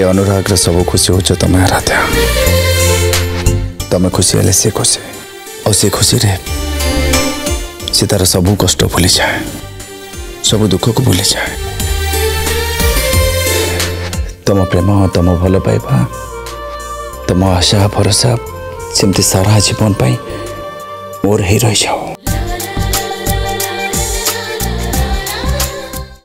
अनुराग सब खुशी हो तुम आराध्या तुम खुशी हेले सी खुशी और सी खुशी रे सी तार सब कष्ट भूली जाए सब दुख को भूली जाए तुम प्रेम तुम भल पाइबा तुम आशा भरोसा सेमती सारा जीवन मोर ही रही जाओ।